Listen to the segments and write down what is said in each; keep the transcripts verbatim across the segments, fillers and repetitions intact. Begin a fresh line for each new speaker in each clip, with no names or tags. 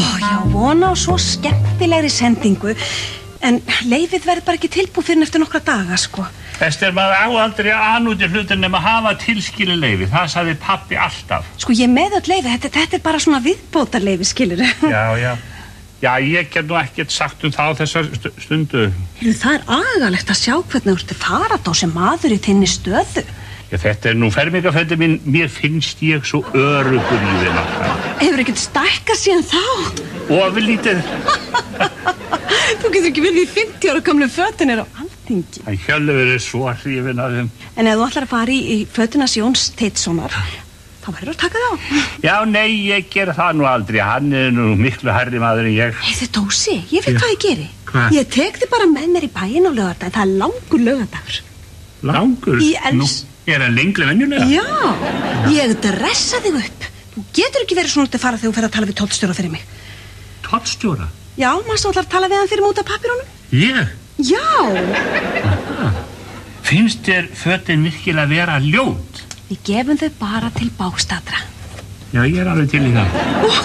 já, vona á svo skemmtilegri sendingu. En leyfið verður bara ekki tilbúið fyrir eftir nokkra daga, sko.
Ester, maður á aldrei annúti hlutin nema að hafa tilskilið leyfi. Það sagði pabbi alltaf.
Sko, ég með öll leyfi. Þetta, þetta er bara svona viðbótarleyfi, skilurðu.
Já, já. Já, ég get nú ekkert sagt um það á þessar stundu.
Heyrðu, það er agalegt að sjá hvernig þú ert að fara þá sem maður í þinni stöðu.
Já, þetta er nú fermingarferðin minn. Mér finnst ég svo öruggur í þeim alltaf.
Hefur ekkert stækkað síðan þá?
Ofurlítið.
Þú getur ekki verið í fimmtíu ára gamlu fötunir á Alþingi.
Það hjálfi verið svo hrifin af þeim.
En ef þú ætlar að fara í, í fötunas Jóns Teitssonar, þá verður að taka þá.
Já, nei, ég ger það nú aldrei. Hann er nú miklu hærri maður en ég.
Heiðu, Dósi, ég veit hvað ég geri.
Hvað?
Ég tek þig bara með mér í bæinn á laugardag. Það er langur laugardagur.
Langur?
Í els...
Nú, er hann lengri venjulega?
Já, ég dressa þig upp. Þú getur ekki verið svona út að fara þegar þú fer að tala við tollstjóra fyrir mig.
Tollstjóra?
Já, maður svo ætlar að tala við hann fyrir múta pappírónum.
Ég?
Já.
Aha. Finnst þér fötin virkilega að vera ljót?
Við gefum þau bara til bástadra.
Já, ég er alveg til í það.
Oh.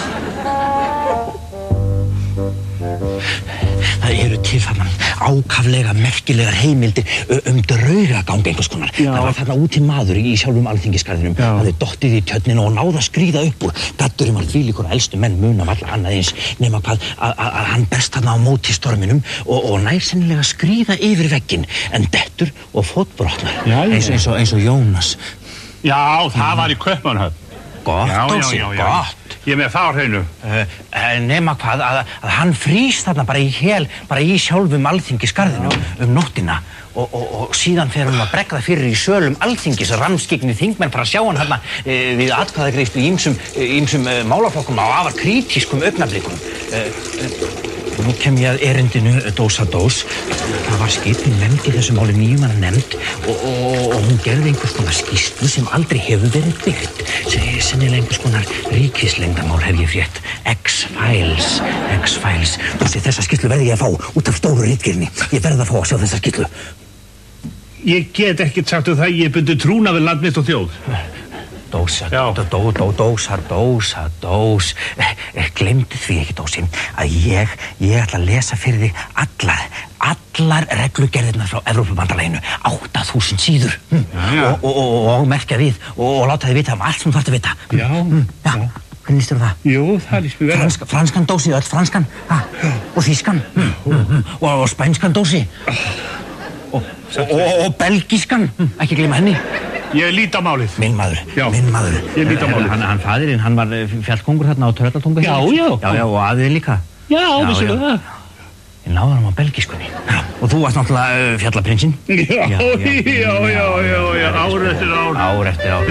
Það eru til þarna ákaflega merkilegar heimildir um draugagang einhvers konar.
Já.
Það var þarna úti maður í sjálfum Alþingisgarðinum. Það hefði dottið í tjörnina og náð að skríða upp úr. Gaddurinn var þvílíkur elstu menn mun af alla annað eins nema hvað að, að, að hann berst þarna á móti storminum og, og nær sennilega skríða yfir vegginn en dettur og fótbrotnar.
Já, já.
Eins, eins, og, eins og Jónas.
Já, það var í Kaupmannahöfn.
Gott,
já,
Dósi,
já, já, já.
gott.
Ég er með það á hreinu.
Uh, nema hvað, að, að hann frýs þarna bara í hel, bara í sjálfum Alþingisgarðinu um nóttina og, og, og síðan fer hann að bregða fyrir í sölum Alþingis, ramskyggnir þingmenn fara að sjá hann þarna uh, við atkvæðagreiðslu í ýmsum, ýmsum uh, málaflokkum á afar krítískum augnablikum. Uh, uh, Nú kem ég að erindinu Dósa Dós. Það var skipin nefnd í þessu máli nýjumanna nefnd og, og, og hún gerði einhvers konar skýrslu sem aldrei hefur verið byggt. Sennilega einhvers konar ríkisleyndamál hef ég frétt. X-Files, X-Files. Dósi, þessa skýrslu verði ég að fá út af stóru ritgerðinni. Ég verði að fá að sjá þessa skýrslu.
Ég get ekkert sagt um það, ég bundi trúna við land mitt og þjóð.
Dósa, dó, dó, dó, dósa, dósa, dós. Gleymdu því ekki, Dósi, að ég, ég ætla að lesa fyrir þig allar, allar reglugerðirnar frá Evrópubandalaginu, átta þúsund síður. Hm.
Já, já.
Og, og, og, og merkja við og, og láta þið vita um allt sem þú þarft að vita.
Já,
hm. Já.
já.
Hvernig líst þér það?
Jú, það líst mér vel.
Franska, franskan, Dósi, öll franskan. Ha? Og þýskan. Hm. Hm. Og, og spænskan, Dósi. Og, og, og, og belgískan. Hm. Ekki gleyma henni.
Ég lít á málið.
Minn maður,
já.
minn maður.
Ég lít á málið.
Hann, hann fadirinn, hann var fjallkongur þarna á Tröllatungu.
Já, já.
Já, já, og aðið líka.
Já, vissulega það.
Ég náði hann á belgískunni. Já, og þú varst náttúrulega uh, fjallaprinsinn.
Já, já, já, já, já, já, ár eftir ár.
Ár eftir ár.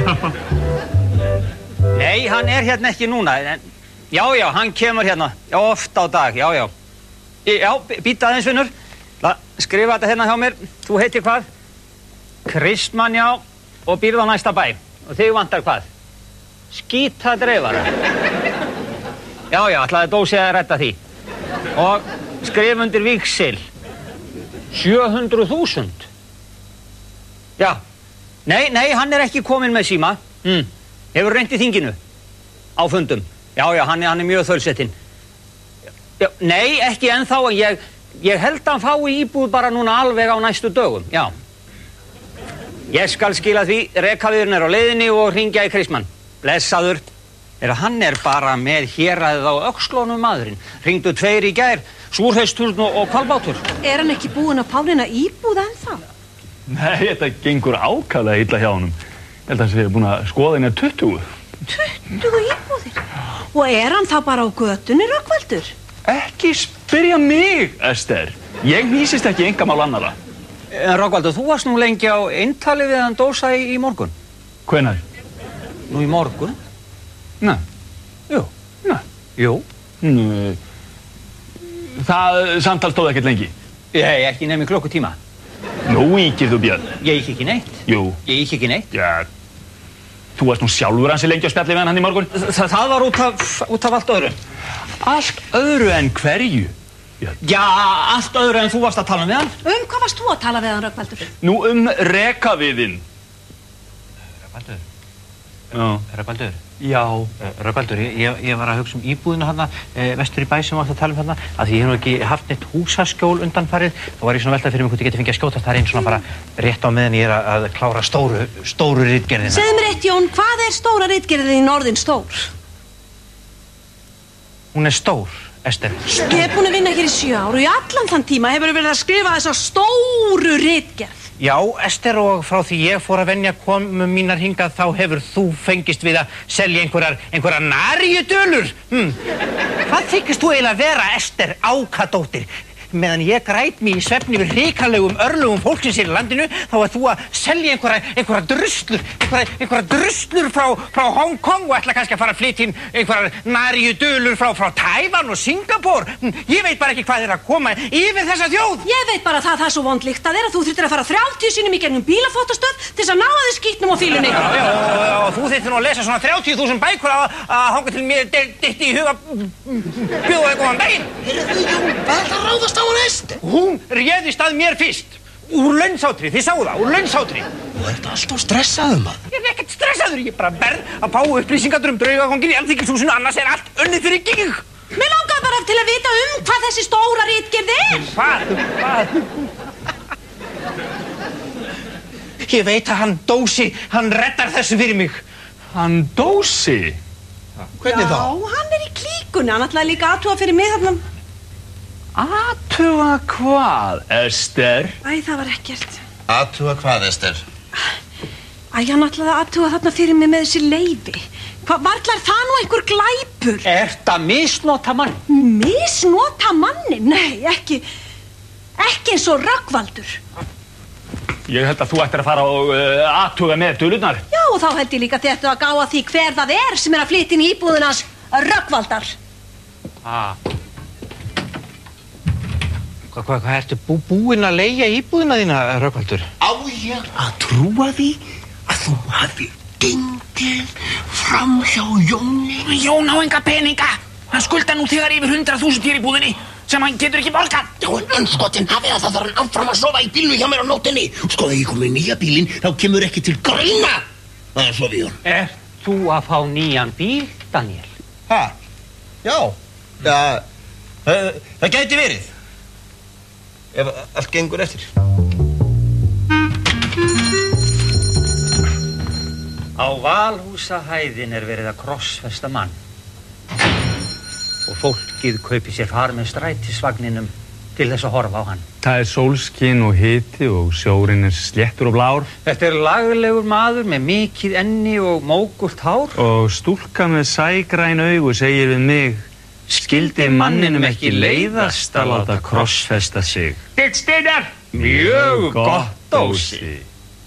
Nei, hann er hérna ekki núna. Já, já, hann kemur hérna. Já, oft á dag, já, já. Já, býta aðeins, vinnur. Skrifa þetta hérna hjá mér. Þú heitir hvað? Kristmann, já. Og býrð á næsta bæ. Og þig vantar hvað? Skýta dreifara. Já, já, ætlaði Dósi að redda því. Og skrif undir víxil. sjö hundruð þúsund. Já. Nei, nei, hann er ekki kominn með síma. Mm. Hefur reynt í þinginu. Á fundum. Já, já, hann er, hann er mjög þölsettinn. Já, nei, ekki ennþá, en ég, ég held að hann fái íbúð bara núna alveg á næstu dögum. Já. Ég skal skila því, rekaviðurinn er á leiðinni og hringja í Kristmann. Blessaður. Er að hann er bara með héraðið á öxlónum maðurinn. Hringdu tveir í gær, Súrhausturn og, og Hvalbátur.
Er hann ekki búinn að fá neina íbúð ennþá?
Nei, þetta gengur ákaflega illa hjá honum. Ég held að hann sé búinn að skoða henni að tuttugu.
tuttugu íbúðir? Og er hann þá bara á götunni, Rögnvaldur?
Ekki spyrja mig, Ester. Ég hnýsist ekki engamál annarra.
En Rögnvaldur, þú varst nú lengi á eintali við hann Dósa í, í morgun.
Hvenær?
Nú í morgun?
Nei.
Jú.
Nei.
Jú.
Nei. Það samtal stóð ekkert lengi.
Ég ekki nefnir klukkutíma.
Nú íkir þú, Björn.
Ég ík ekki neitt.
Jú.
Ég ík ekki neitt.
Já. Þú varst nú sjálfur hansi lengi á spjalli við hann í morgun.
Þa, það var út af, út af allt öðru.
Allt öðru en hverju?
Björn. Já, allt öðru en þú varst að tala við hann.
Um hvað varst þú að tala við hann, Rögnvaldur?
Nú um rekaviðinn.
Rögnvaldur?
Já.
Rögnvaldur?
Já. Rögnvaldur, ég, ég var að hugsa um íbúðina þarna, e, vestur í bæ sem varst að tala um þarna, að því ég hef nú ekki haft neitt húsaskjól undanfarið, þá var ég svona veltað fyrir mig hvort ég geti fengið að skjótast þar einn svona bara rétt á meðan ég er að, að klára stóru, stóru ritgerðina.
Segðu mér eitt, Jón, hvað er stóra ritgerðin í orðin stór?
Hún er stór, Ester.
Ég hef búin að vinna hér í sjö ár og í allan þann tíma hefur verið að skrifa þessa stóru ritgerð.
Já, Ester, og frá því ég fór að venja komu mínar hingað þá hefur þú fengist við að selja einhverjar, einhverjar naríudölur. Hm. Hvað þykist þú eiginlega vera, Ester Ákadóttir? Meðan ég græt mig í svefni við hrikalegum örlugum fólksins í landinu, þá er þú að selja einhverja, einhverja druslur, einhverja, einhverja druslur frá, frá Hong Kong og ætla kannski að fara að flytja inn einhverjar naríudölur frá, frá Tævan og Singapúr. Ég veit bara ekki hvað er að koma yfir þessa þjóð.
Ég veit bara það, það er svo vond lykt að þér að þú þurftir að fara þrjátíu sinnum í gegnum bílafótastöð til þess að ná að þið skítnum á fílunni.
Já, já, og, og þú þurftir nú að lesa svona þrjátíu þúsund bækur að, að hanga til mér ditt í huga bjóða þig góðan daginn.
Hvað er það ráðast á hann Ester?
Hún réðist að mér fyrst. Úr launsátri, þið sáu það, úr launsátri.
Þú ert alltaf stressaður, maður.
Ég er ekkert stressaður, ég er bara verð að fá upplýsingar um draugaganginn í Alþingishúsinu, annars er allt unnið fyrir gíg.
Mér langar bara til að vita um hvað þessi stóra ritgerð er.
Hvað? Hvað? Ég veit að hann Dósi, hann reddar þessu fyrir mig.
Hann Dósi?
Hvernig þá?
Já, hann er í klíkunni, hann ætlaði líka aðtúa fyrir mig þarna.
Athuga hvað, Ester?
Æ, það var ekkert.
Athuga hvað, Ester?
Æ, hann ætlaði aðtúa þarna fyrir mig með þessi leyfi. Hvað, varlar það nú einhver glæpur?
Ert að misnota mann?
Misnota manni? Nei, ekki, ekki eins og Rögnvaldur.
Ég held að þú ættir að fara og uh, athuga með dölurnar.
Já, og þá held ég líka að þetta að gá að því hver það er sem er að flytja inn í íbúðinans Rögnvaldar.
Ah. Hvað, hvað, hvað ertu bú, búinn að leigja íbúðina þína, Rögnvaldur?
Á ég að trúa því að þú hafi gengið fram hjá Jóni?
Jón á enga peninga. Hann skulda nú þegar yfir hundrað þúsund hér í búðinni sem hann getur ekki borgað.
Já, en anskotin hafi það, það þarf hann áfram að sofa í bílnu hjá mér á nóttinni. Sko, þegar ég kom í nýja bílinn, þá kemur ekki til greina að sofa í hún.
Ert þú að fá nýjan bíl, Daniel?
Ha? Já. Já, það, það gæti verið. Ef allt gengur eftir.
Á Valhúsahæðin er verið að krossfesta mann og fólkið kaupi sér far með strætisvagninum til þess að horfa á hann.
Það er sólskin og hiti og sjórinn er sléttur og blár.
Þetta er laglegur maður með mikið enni og mógult hár.
Og stúlka með sægræn augu segir við mig: skildi manninum ekki leiðast að láta krossfesta sig.
Ditt Steinar!
Mjög gott, Dósi.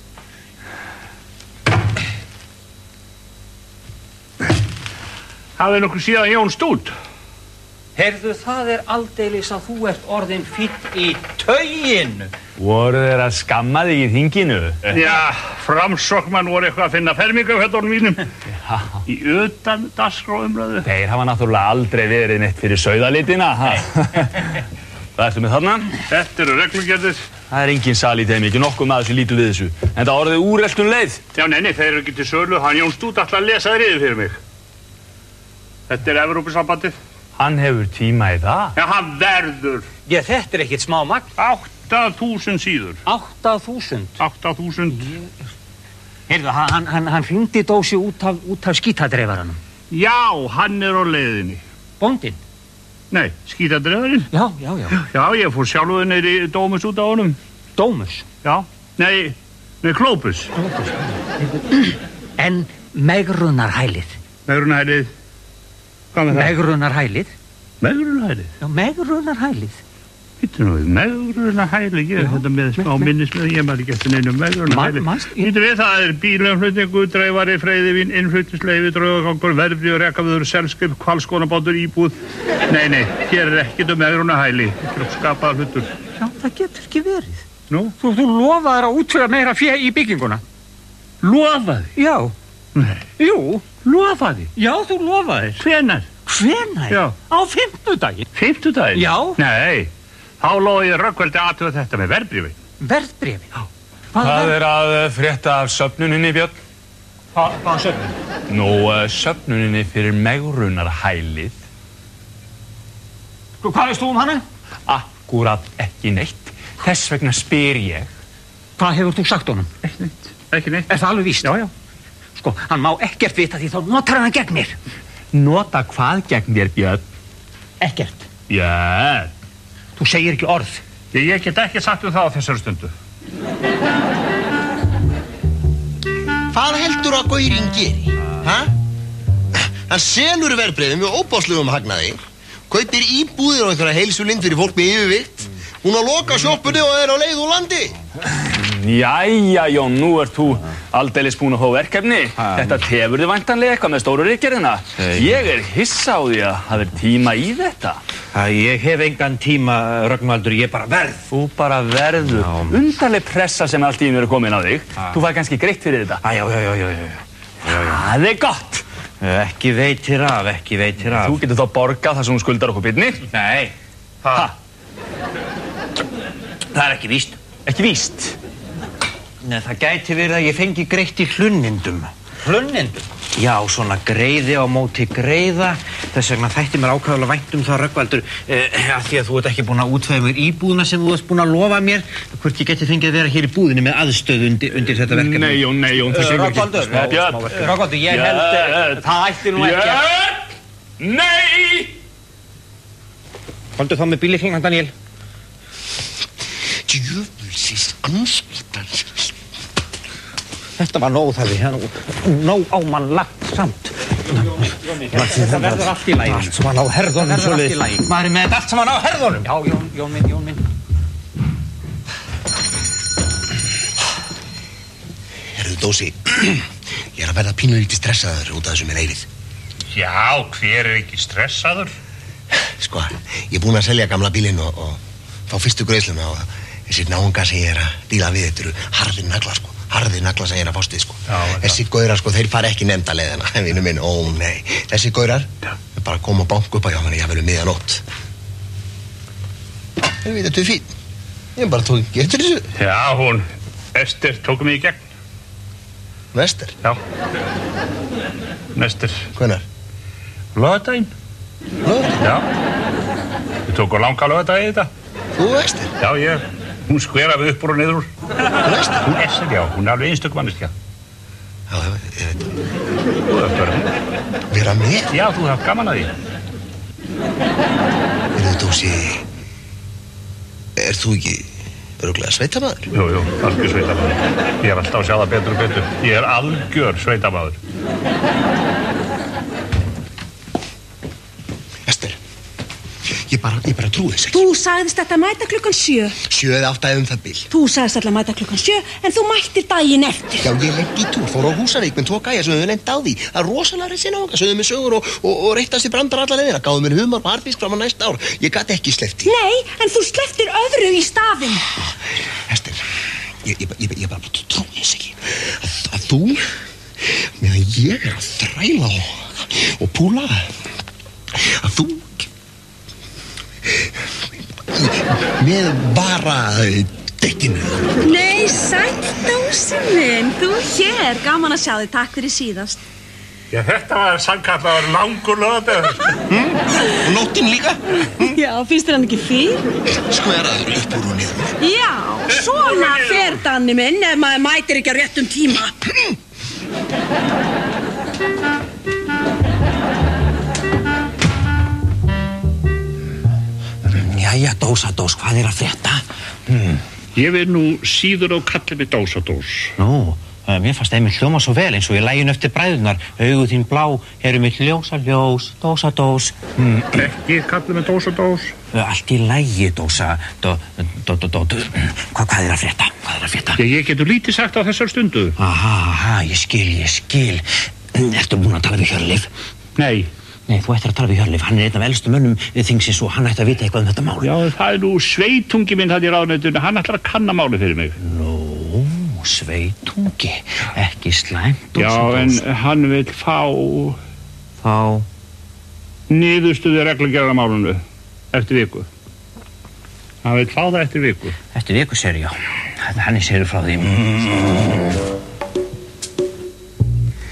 Hafið nokkuð síðan Jón Stút?
Heyrðu, það er aldeilis að þú ert orðin fýtt í tauginu.
Voru þeir að skamma þig í þinginu?
Já, framsóknmann voru eitthvað að finna fermingarhöldunum mínum. Í utan dagskrárumræðu.
Þeir hafa náttúrulega aldrei verið neitt fyrir sauðalitina. Hvað ertu með þarna?
Þetta eru reglugerðir.
Það er engin sal í þeim, ekki nokkuð maður sem lítur við þessu. En það orðið úreltun leið.
Já, neini, þeir eru ekki til sölu. Hann Jón Stút ætla að lesa þér yfir fyrir mig. Þetta er Evrópusambandið.
Hann hefur tíma í það.
Já, hann verður.
Já, þetta er ekkert smá magn.
Átta þúsund síður.
Átta þúsund?
Átta þúsund.
Heyrðu, hann, hann, hann hringdi Dósi út af, út af skítadreifaranum.
Já, hann er á leiðinni.
Bóndinn?
Nei, skítadreifarinn?
Já, já, já.
Já, ég fór sjálfur neyri Dómus út á honum.
Dómus?
Já, nei, nei, Klópus.
Klópus. En megrunarhælið?
Megrunarhælið? Hvað með það?
Megrunarhælið?
Megrunarhælið?
Já, megrunarhælið.
Hittu nú við, megrunarhælið, ég er þetta með smá minnismið, ég maður ekki eftir neinu megrunarhælið. Hittu við, það er bílumflutningu, dreifari, freyðivinn, innflutningsleyfi, draugagangur, verðbréf, rekaviður, selskip, hvalskonabátur, íbúð. Nei, nei, hér er ekkert um megrunarhæli, skapaðar hlutur.
Já, það getur ekki verið.
Nú?
Þú, þú lofaðir að útfæra meira fé í bygginguna.
Lofaði?
Já.
Nei.
Jú.
Lofaði?
Já, þú lofaðir.
Hvenær?
Hvenær?
Já.
Á fimmtudaginn.
Fimmtudaginn?
Já.
Nei, þá lofaði ég Rögnvaldi aðtuga þetta með verðbréfi.
Verðbréfi?
Já. Hvað, Hvað er að frétta af söfnuninni, Björn?
Hvaðan söfnun?
Nú, uh, söfnuninni fyrir megrunarhælið.
Sko, hvað veist þú um hana?
Akkúrat ekki neitt. Þess vegna spyr ég.
Hvað hefur þú sagt honum?
Ekki neitt. Ekki neitt.
Er það alveg víst?
Já, já.
Sko, hann má ekkert vita því þá notar hann gegn mér.
Nota hvað gegn þér, Björn?
Ekkert.
Björn.
Þú segir ekki orð.
Ég, ég get ekki sagt um það á þessari stundu.
Hvað heldur að gaurinn geri? Ha? Hann selur verðbréfin með óbáslegum hagnaði, kaupir íbúðir á einhverja heilsulind fyrir fólk með yfirvikt, hún að loka sjoppunni og er á leið úr landi.
Jæja, Jón, nú ert þú aldeilis búin að fá verkefni. Þetta tefur þið væntanlega eitthvað með stóru ritgerðina. Ég er hissa á því að það er tíma í þetta.
Ég hef engan tíma, Rögnvaldur, ég bara verð.
Þú bara verður. Undarleg pressa sem allt í einu er komin á þig. Þú fær kannski greitt fyrir þetta.
Já, já, já, já, já.
Það er gott.
Ekki veitir af, ekki veitir af.
Þú getur þá borgað það sem hún skuldar okkur Birni.
Nei.
Ha?
Það er ekki víst.
Ekki víst?
Nei, það gæti verið að ég fengi greitt í hlunnindum.
Hlunnindum?
Já, svona greiði á móti greiða. Þess vegna þætti mér ákvæðulega vænt um það, Rögnvaldur, eh, að því að þú ert ekki búin að útveða mér íbúðina sem þú ert búin að lofa mér. Hvort ég geti fengið að vera hér í búðinni með aðstöðu undir, undir þetta verkefni.
Nei, Jón, nei, Jón, það séu ekki.
Rögnvaldur, Rögnvaldur, ég held það ætti nú ekki að...
Björn! Nei!
Komdu þá með bíllyklana, Daniel.
Djöfulsins anskotans.
Þetta var nóg það við, nóg á mann lagt samt.
Það verður allt í lagi.
Allt sem hann á herðunum.
Það verður allt í lagi.
Maður er með allt sem hann á herðunum.
Já, Jón, Jón minn, Jón minn.
Herðu, Dósi, ég er að verða pínulítið stressaður út af þessu með leifið.
Já, hver er ekki stressaður?
Sko, ég er búinn að selja gamla bílinn og, og fá fyrstu greiðsluna og þessir náunga sem ég er að díla við, þetta eru harðir nagla, sko. Harðir nagla sem ég er að fást við, sko.
Já,
Þessi gaurar, sko, þeir fara ekki nefnda leiðina, vinur minn, ó nei. Þessi gaurar, er bara að koma og banka upp á hjá manni, ég verður miðjanótt. En við þetta er fín. Ég bara tók ekki eftir þessu.
Já, hún, Ester, tókum mig í gegn.
Ester?
Já. Ester.
Hvenær?
Laugardaginn.
Laugardaginn?
Já. Við tókum langa laugardaginn í þetta.
Þú, Ester?
Já, ég. Hún skveraði upp úr og niður úr.
Hún Ester?
Hún Ester, já. Hún er alveg einstök manneskja.
Já, ég veit.
Þú ert vera með.
Vera með?
Já, þú hafði gaman að því.
Heyrðu, Dósi, er þú ekki örugglega sveitamaður?
Jú, jú, algjör sveitamaður. Ég er alltaf að sjá það betur og betur. Ég er algjör sveitamaður.
Ester, ég bara, ég bara trúi þess ekki.
Þú sagðist þetta mæta klukkan sjö.
Sjö eða átta eða um það bil.
Þú sagðist þetta mæta klukkan sjö, en þú mættir daginn eftir.
Já, ég lendi í túr, fór á Húsavík með tvo gæja sem höfðu lent á því. Það er rosalega reynd sinna okkar, sögðu mig sögur og, og, og reyttast í brandar alla leiðina. Gáðu mér humar og harfisk fram á næsta ár. Ég gat ekki sleppt því.
Nei, en þú slepptir öðru í staðinn.
Ester, ég, ég, ég, ég bara trúi þess ekki. Að, að þú, meðan ég er að þræla og, og púla, að þú með bara dekkinu.
Nei, sæll Dósi minn, þú hér, gaman að sjá þig, takk fyrir síðast.
Já, þetta var sannkallaður langur laugardagur.
Mm? Og nóttin líka?
Já, finnst þér hann ekki fín?
Skveraður upp úr og niður.
Já, svona fer Danni minn ef maður mætir ekki á réttum tíma.
Jæja, Dósa Dós, hvað er að frétta? Hmm.
Ég vil nú síður á kalli með Dósa Dós.
Nú, mér fannst einmitt hljóma svo vel eins og í laginu eftir bræðurnar. Augu þín blá, eru mitt ljósa ljós, Dósa Dós. Hmm.
Ekki kalli með Dósa Dós.
Allt í lagi, Dósa. Dó, dó, dó, dó, dó. Hva, hvað er að frétta? Hvað er að frétta?
Ég, ég getur lítið sagt á þessar stundu.
Aha, aha, ég skil, ég skil. Ertu búin að tala við Hjörleif?
Nei.
Nei, þú ættir að tala við Hjörleif. Hann er einn af elstu mönnum þingsins og hann ætti að vita eitthvað um þetta mál.
Já, það er nú sveitungi minn það í ráðuneytinu. Hann ætlar að kanna máli fyrir mig.
Nú, sveitungi. Ekki slæmt.
Já, en hann vil fá...
Fá...
niðurstöðu reglugerðarmálinu eftir viku. Hann vil fá það eftir viku.
Eftir viku, sér já. Hann er sér frá því. Mm.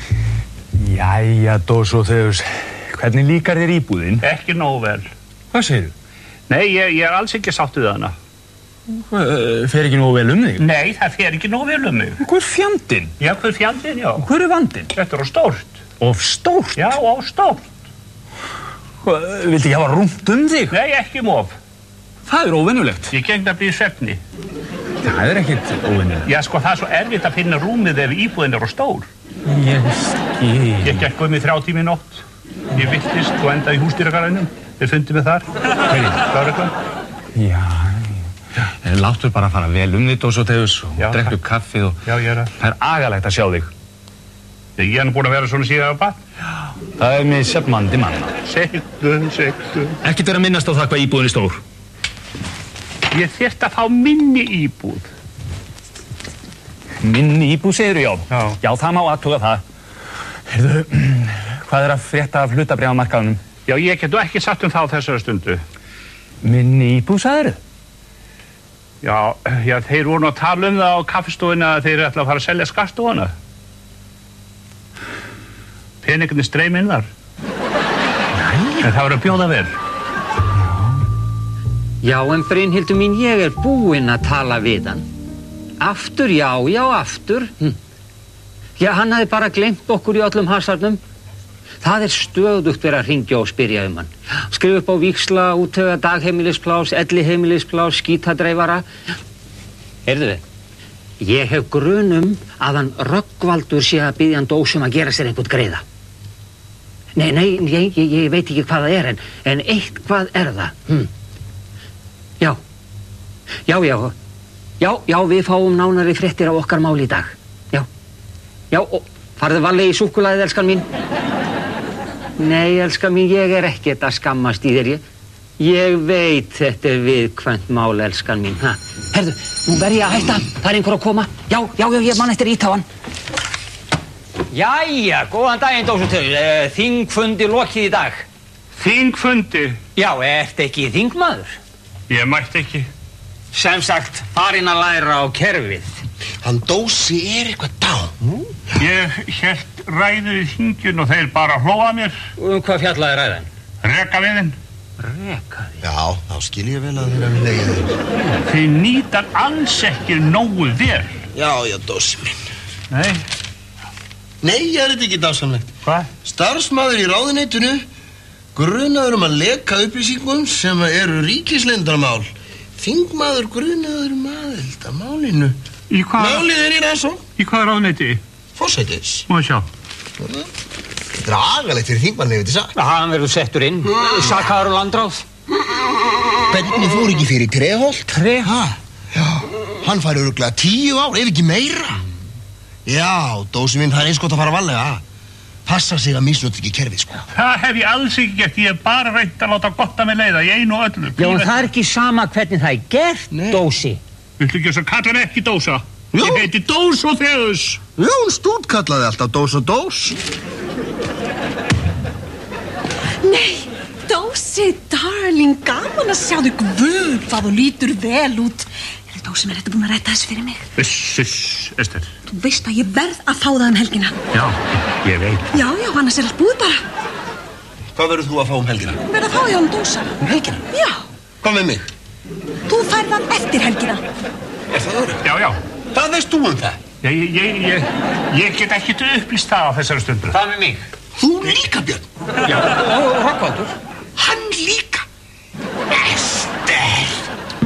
Jæja, Dósóþeus, hvernig líkar þér íbúðin?
Ekki nógu vel.
Hvað segirðu?
Nei, ég, ég er alls ekki sátt við hana.
Uh, fer ekki nógu vel um þig?
Nei, það fer ekki nógu vel um mig.
Hver fjandinn?
Já, hver fjandinn, já.
Hver er vandinn?
Þetta er of stórt.
Of stórt?
Já, of stórt.
Hvað, viltu ekki hafa rúmt um þig?
Nei, ekki um of.
Það er óvenjulegt.
Ég geng að bli í svefni.
Það er ekkert óvenjulegt.
Já, sko, það er svo erfitt að finna rúmið ef íbúðin er of stór.
Ég skil.
Ég gekk um í þrjá tíma í nótt. Ég villtist og endaði í húsdýragarðinum. Þeir fundið mig þar.
Hvernig?
Lögreglan.
Já, já. Láttu bara að fara vel um þig, Dósóþeus, og drekku kaffið og...
Já, ég er að...
Það er agalegt að sjá þig.
Ég er nú búin að vera svona síðan af bad.
Það er mér sefnandi manna.
Segðu, segðu.
Ekkert vera að minnast á það hvað íbúðin er stór.
Ég þyrft að fá minni íbúð.
Minni íbúð, segirðu, já?
Já.
Já, það má athuga það. Heyrðu, hvað er að frétta af hlutabréfamarkaðnum?
Já, ég getu ekki sagt um það á þessari stundu.
Minni íbúð, sagðirðu?
Já, já, þeir voru nú að tala um það á kaffistofuna að þeir ætla að fara að selja skattstofuna. Peningarnir streymi inn þar. Nei. En það var að bjóða vel.
Já, en Brynhildur mín, ég er búinn að tala við hann. Aftur, já, já, aftur. Hm. Já, hann hafði bara gleymt okkur í öllum hasarnum. Það er stöðugt verið að hringja og spyrja um hann. Skrifa upp á víxla, útvega dagheimilisplás, elliheimilisplás, skítadreifara. Heyrðu þið, ég hef grunum að hann Rögnvaldur sé að biðja hann Dósum að gera sér einhvern greiða. Nei, nei, ég, ég, ég veit ekki hvað það er, en, en eitthvað er það. Hm. Já, já, já, já, já, við fáum nánari fréttir á okkar máli í dag. Já, já, og farðu varlega í súkkulaðið, elskan mín. Nei, elskan mín, ég er ekkert að skammast í þér, ég, ég veit þetta er viðkvæmt mál, elskan mín, ha. Herðu, nú verð ég að hætta, það er einhver að koma. Já, já, já, ég man eftir ítáan. Jæja, góðan daginn, Dósóþeus, þingfundi lokið í dag.
Þingfundi?
Já, ert ekki þingmaður?
Ég mætti ekki.
Sem sagt, farinn að læra á kerfið.
Hann Dósi er eitthvað dán.
Ég hélt ræðu í þingjun og þeir bara hlóða mér.
Um hvað fjallaði ræðan?
Rekaviðinn.
Rekaviðinn?
Já, þá skil ég vel að þeir hafi legið þeir.
Þeir nýtar alls ekki nógu vel.
Já, já, Dósi minn.
Nei.
Nei, ég er þetta ekki dásamlegt.
Hvað?
Starfsmaður í ráðuneytinu grunaður um að leka upplýsingum sem eru ríkisleyndarmál. Þingmaður grunaður um aðild að málinu.
Í hvað?
Málið er í rannsókn.
Í hvað ráðuneyti?
Forsætis.
Má sjá.
Þetta er agalegt fyrir þingmann, hefur þið sagt.
Hann verður settur inn. Sakaður og landráð.
Benni fór ekki fyrir Treholt.
Treholt?
Já, hann fær örugglega tíu ár, ef ekki meira. Já, Dósi minn, það er eins gott að fara varlega. Passa sig að misnota ekki kerfið, sko.
Það hef ég alls ekki gert. Ég hef bara reynt að láta gott að mig leiða í einu og öllu.
Já, en það er ekki sama hvernig það er gert, Nei. Dósi.
Viltu ekki þess að kalla mig ekki Dósa? Jú. Ég heiti Dósóþeus.
Já, hún stútkallaði alltaf Dós og Dós.
Nei, Dósi, darling, gaman að sjá þig. Guð, hvað þú lítur vel út. Dósi, mér ertu búin að rætta þessu fyrir mig.
Uss, uss, Ester.
Þú veist að ég verð að fá það um helgina.
Já, ég veit.
Já, já, annars er allt búið bara.
Hvað verður þú að fá um helgina?
Verð að fá hjá um Dósa.
Um helgina?
Já.
Hvað með mig?
Þú færð hann eftir helgina.
Er það öðru?
Já, já.
Hvað veist þú um það?
Já, ég, ég, ég, ég get ekkert upplýst það á þessari stundu.
Hvað með mig?
Þú líka, Björn.
Já, og Rögnvaldur.
Hann líka. Ester.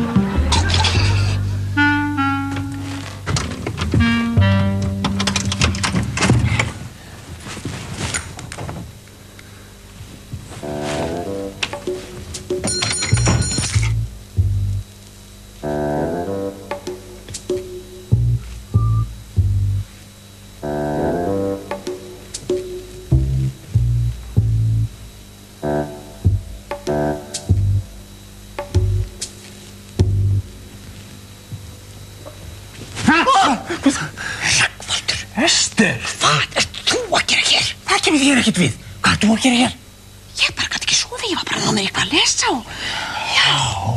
Rögnvaldur.
Ester!
Hvað ert þú að gera hér?
Það kemur þér ekkert við. Hvað ert þú að gera hér?
Ég bara gæti ekki sofið, ég var bara að ná mér eitthvað að lesa og... Já.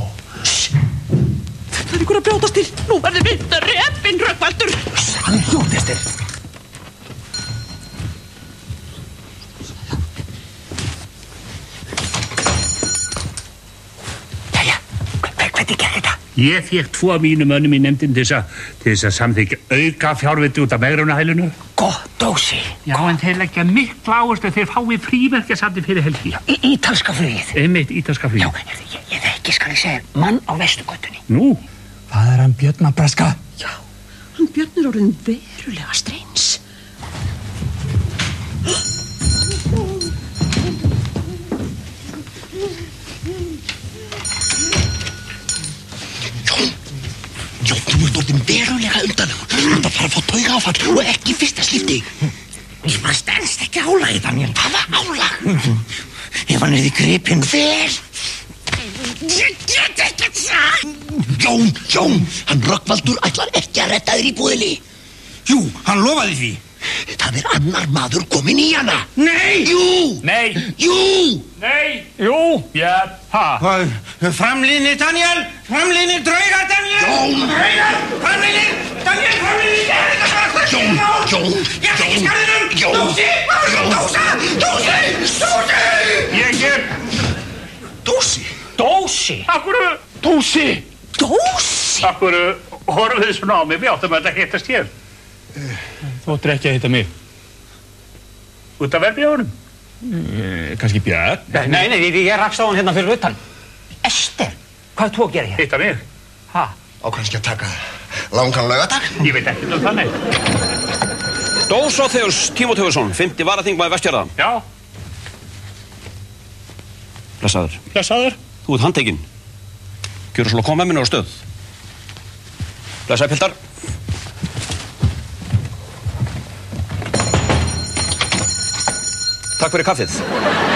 Það er ykkur að brjótast til. Nú verður við repinn, Rögnvaldur.
Hann hljótt, Ester.
Ég fékk tvo af mínum mönnum í nefndin til þess að, til þess að samþykja auka fjárviti út af megrunahælinu.
Gott, Dósi.
Já, en þeir leggja mikla áherslu að þeir fái frímerkjasafni fyrir helgi.
Í, ítalska flugið.
Einmitt ítalska flugið.
Já, ég, ég, ég þekki, skal ég segja, mann á Vesturgötunni.
Nú?
Það er hann Björn að braska.
Já, hann Björn er orðin verulega streins.
Jón, þú ert orðin verulega undanlegur. Þú ert að fara að fá taugaáfall og ekki í fyrsta skipti.
Ég bara stenst ekki álagi, Daniel.
Hvaða álag?
Ef hann er í gripinn.
Hver? Ég get ekkert sagt. Jón, Jón, hann Rögnvaldur ætlar ekki að redda þér í búðinni.
Jú, hann lofaði því.
Það er annar maður kominn í hana.
Nei!
Jú!
Nei!
Jú!
Nei! Jú! Björn! Ha?
Framlínir, Daniel! Framlínir, draugar, Daniel!
Jón!
Draugar! Framlínir! Daniel, framlínir! Ég er ekki að svara!
Jón! Jón!
Ég er ekki í skarðinum!
Jón!
Dósi! Dósa! Dósi! Dósi!
Ég er...
Dósi!
Dósi!
Akkur...
Dósi!
Dósi?
Akkur horfðu þið svona á mig, við áttum að þetta hittast hér.
Þú ættir ekki að hitta mig.
Út af verðbjóðunum?
Eh, Kannski Björn?
Nei, nei, ég, ég rakst á hann hérna fyrir utan.
Ester, hvað er þú að gera hér?
Hitta mig?
Ha?
Á kannski að taka langan laugardag?
Ég veit ekki um þannig.
Dósóþeus Tímóteusson, fimmti varaþingmaður Vestfjarða.
Já.
Blessaður.
Blessaður.
Þú ert handtekinn. Gjörðu svo að koma með minni á stöð. Blessaður, piltar. Takk fyrir kaffið.